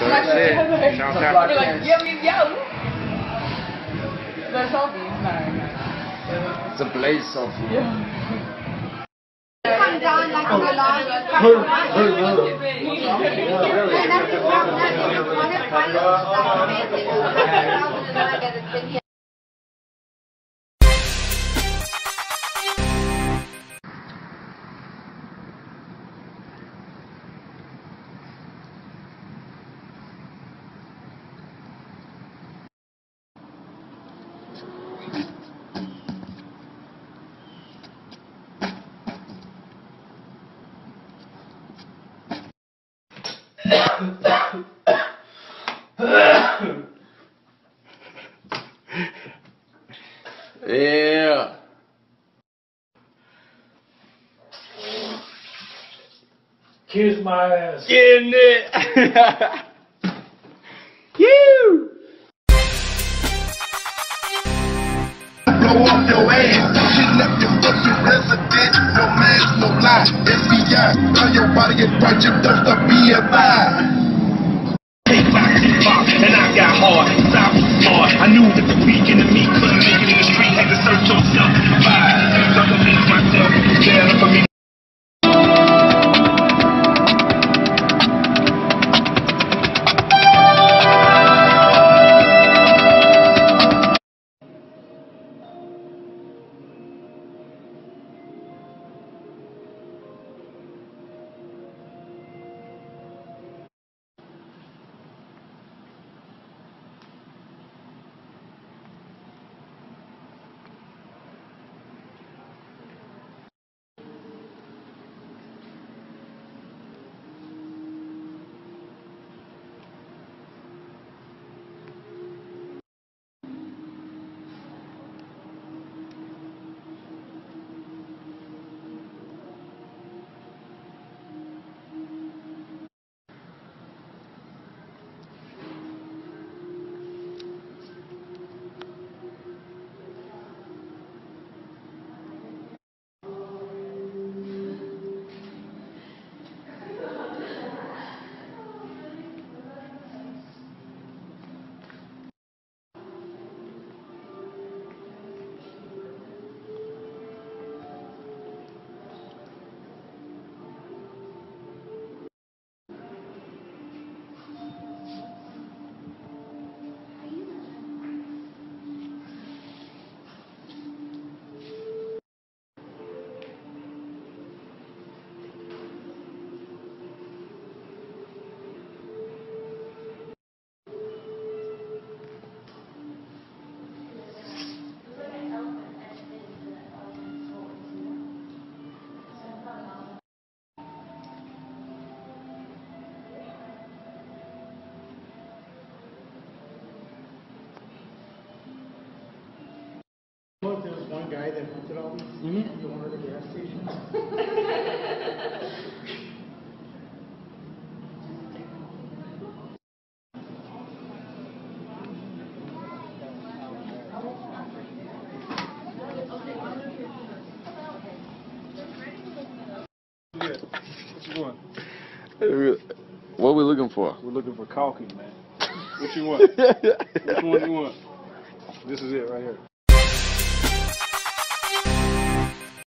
That's it. Shout out. You're like, yo. The selfie. No. It's a blaze selfie. Yeah. Come down like a long. Yeah. Kiss my ass. Getting it. You. Blow off your ass. Kidnap your fucking resident. No mask, no lie. FBI. Tell your body get right. You don't stop BFI. And I got hard, I was smart. I knew that the weak and the meek couldn't make it in the street. Had to search yourself to survive. So I convinced myself, stand up for me. There was one guy that rented all these the owner of the gas station. What you want? What are we looking for? We're looking for caulking, man. What you want? Which one you want? This is it right here.